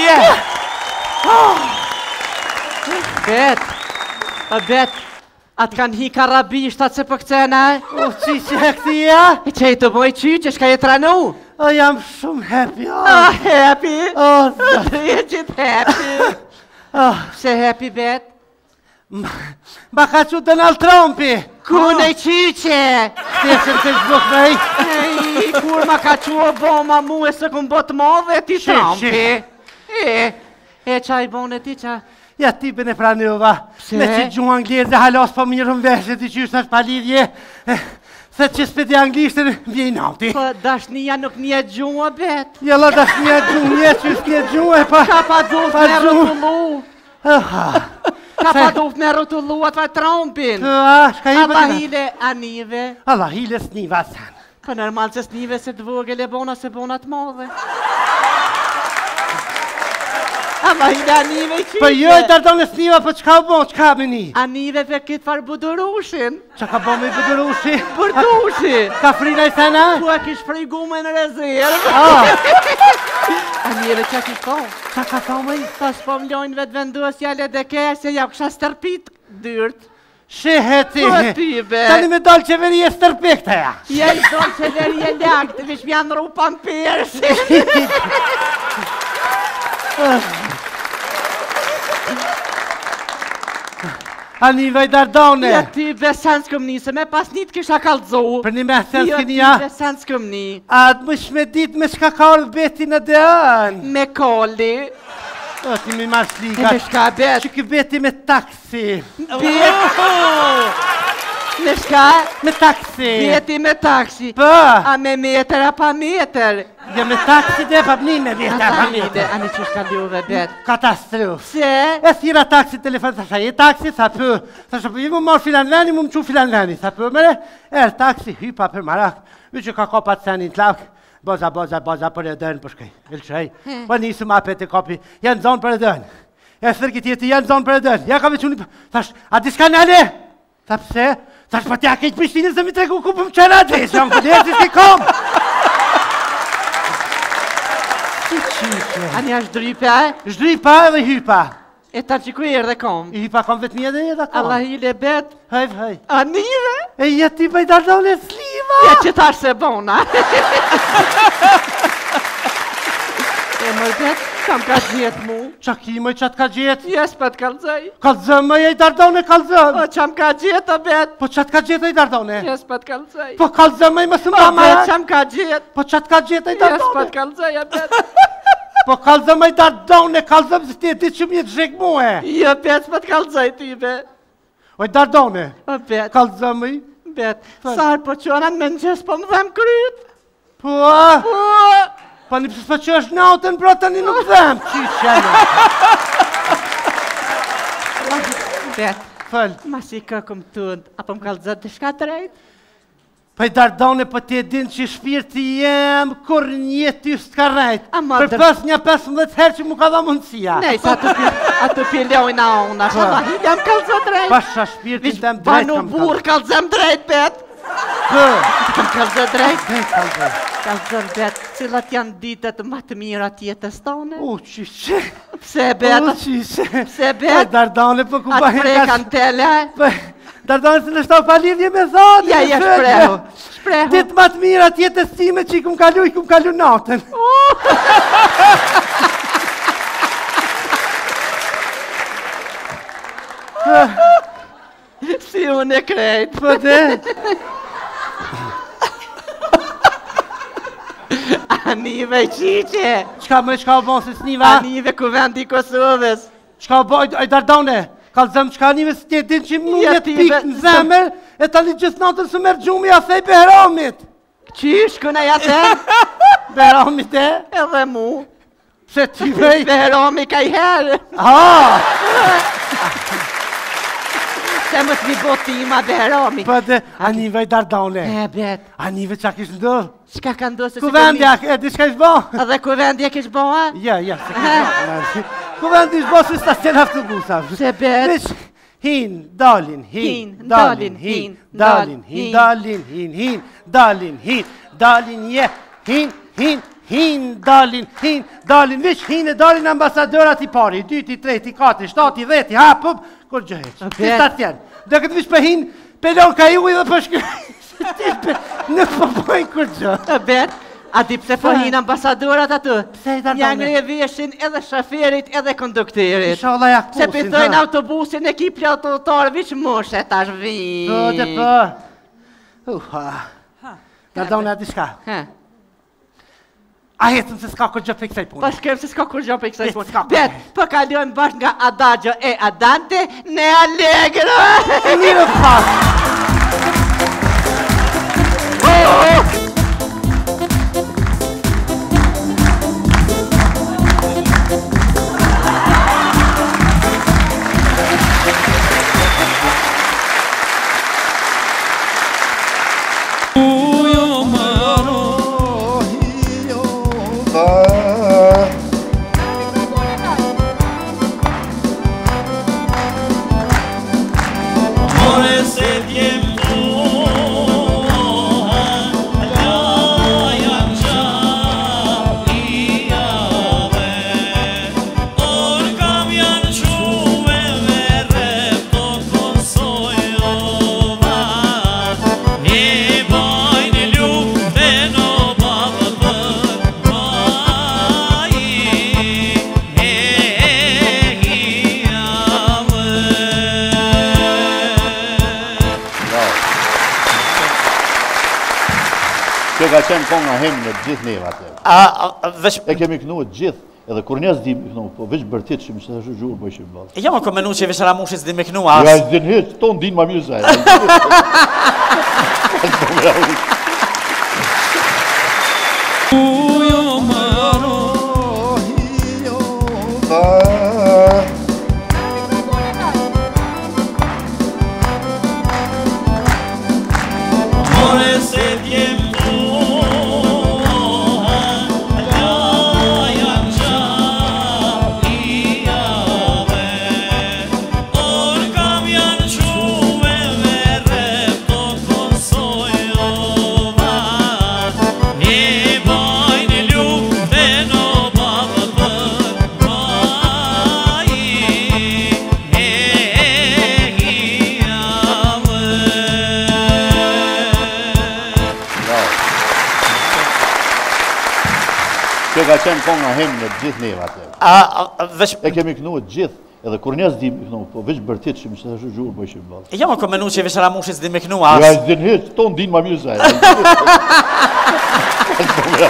këthije. Bet, atë kanë hi karabishtat se për këtëna. Që e këthije? E që i të boj qyqe, shka e tranu? Jam shumë happy. Happy? Je qitë happy. Se happy, bet? Ma ka që Donald Trumpi. Kune qyqe? Stesën të zbuk me i. Kur ma ka që Obama mu e se këm botë madhe ti Trumpi. E qaj bone ti qa? Ja tipin e pranova. Me që gjuhë angleze halos po mirën veshët i qysh është pa lidhje. Se që speti anglishtën vjej nati. Po dashnia nuk një gjuhë, bet. Jella dashnia gjuhë, një qysh një gjuhë e pa... Ka pa duft me rëtullu. Ka pa duft me rëtullu atë Trumpin. Shka i Allah hile anive. Allah hile s'niva sen. Po normal që s'nive se të vogël e bona se bona të madhe. Allah hile anive i qyqe. Po jo i dardone s'niva, po qka bon, qka me ni? Anive për këtë farë budurushin. Qa ka bon me budurushi? Burdushi. Ka frina i sena? Tu e kish frigume në rezervë. Anive që kish po? Qa ka thonë me i? Pas po mlojnë vetë vendosjale dhe kërë se ja kësha stërpit dyrt. Shiheti. Po ti be. Tani me dollë qeverie stërpikta ja. Ja i dollë qeverie lakt, vish mjanë ru pampersi. Aniva i dardone. Ja ti besan s'këm ni, se me pas një të kisha kalëzu. Për një me sen Ja s'kini ti ja. besan s'këm ni. A të më shme dit me shka ka orë beti në deën. Me kolli. O, ti mi marrë E slika. me shka bet. Që ki beti me taksi. Bet. Me shka? Me taksi. Beti me taksi. Po. A me meter a pa meter? Ja me taksi dhe pa pëni me vjetë a pa mjetë. Ani që shka ljuve bet. Katastrofë. Se? E thira taksi telefon, thasha je taksi, tha për. Thasha për ju më marrë filan veni, më më që filan veni. Tha për mëre, taksi, hypa për marak. Vy që ka kopat senin të lakë. Boza për e dënë për shkaj. Ilqaj. Po nisë më apet e kopi. Janë zonë për e dënë. E thërkit jeti janë zonë për e dënë. Ja ka vequni për... Thash, a diska nale? Tha pëse? Thash, pa tja kejtë Prishtinës dhe mi tregu ku për më qëra të veshë. Janë këtë jeti s'ki kom. Ani ashtë drype, e? Zhdripa edhe hypa. E ta që ku e dhe kom? I hypa kom vetë mje dhe edhe kom. Allah hile bet. Hëj. Anive? E jeti pa i dardone sliva. Ja që tash se bona. E moj bet, kam ka gjetë mu. Qa ki mëj qatë ka gjetë? Jes për të kalzaj. Kalzëm mëj e i dardone kalzëm. O qam ka gjetë, o bet. Po qatë ka gjetë e i dardone? Jes për të kalzaj. Po kalzëm mëj më së O mba bet, mara? qam ka gjetë. Po qatë ka gjetë e i Jes për dardone? të kalzaj, o bet. Po kalzëm e i dardone, kalzëm se ti e ditë që mjetë zhek muhe. Jo, bet, për të kalzaj ty, be. O i dardone, O bet, kalzëm mëj. bet. Sarë po qonan me në gjesë po më dhem kryt. Po, Po, po një pësë po që është nautën, bro të një nuk dhem. Qyqenë. bet, Fëll, mas i kërkëm tënd, apo më kalzat të shka të rejt? po i dardone, po ti e din që shpirti jem, kur një ty s'ka rejt. Ama Për pas një 15 herë që mu ka dha mundësia. Nej, sa atë pilojnë a unë, ashtë Allah, jam kalzat drejt. Pasha shpirtin Vish të më drejt banu kam burë kalzem drejt, bet. Kë? Kam kalzat drejt. Kalzëm. Kalzem, bet, cilat janë ditët më të mira tjetës tonë? Qyqe. Pse, bet? Qyqe. Pse, Po bet? dardone, po ku Atë bahin prekan tele? Dardone se në shto pa lidhje me thonë. Ja, ja, shprehu. Shprehu. Ditë më të mira tjetës time që i kum kalu natën. Si unë e krejt. Po dhe? Anive qiqe. Qka o bon se s'niva? Anive kuvendi Kosovës. Qka o bon, oj dardone? Kalzëm qka anive së tjetin që mu Ja, jetë ti pikë ve- në zemër, e tani gjithë natën së mërë gjumi a thej Behramit. Qish, këna ja te? Behramit e? Edhe mu. Se ti vej? Behrami ka i herë. Se më të një botima Behrami. Po dhe, anive i dardone. E, bet. Anive qa kishë ndodhë? Qka ka ndosë? Ku vendi, e di shka ishë bo? Edhe ku vendi e kish boha? Ja, se kishë bo. Ku vendi ishë bo si stacion autobusa. Se bet. Vish, hin, dalin, dalin, dalin, je, hin, Hin dalin, vish hin e dalin ambasadërat I pari, I dyti, I treti, I katri, shtati, 10, hapëm, kur gjë heq. Si ta tjenë. Do këtë vish për hin, pelon ka ju dhe për shkërë. Në përbojnë kur gjë. Bet, a di pse po hin ambasadorat aty? Pse I ta Ja ngreveshin edhe shoferit edhe kondukterit. Inshallah ja Se kusin. pëthojnë autobusin e kipli autotarë, vish moshe tash vinë. Po, dhe po. Në dona di shka. A hetëm se s'ka kur gjë për kësaj punë. Po shkem se s'ka kur gjë për kësaj s'ka punë. Bet, po kalojmë bashkë nga Adagio e Adante ne Allegro. Mirë pas. Kjo ka qenë konga hem në gjithë neva atë. E kemi kënu të gjithë, edhe kur njës di me kënu, po veç bërtit që më që të shë gjurë më ishë më balë. Ja më kom menu që veç Ramushis di me kënu as. Ja, din heq, tonë din ma mirë zaj. Kjo ka qenë konga hem në gjithë neva atë. E kemi kënu të gjithë, edhe kur njës di me kënu, po veç bërtit që më që të shë gjurë më ishë më balë. Ja më kom menu që veç Ramushis di me kënu as. Ja, din heq, tonë din ma mirë zaj.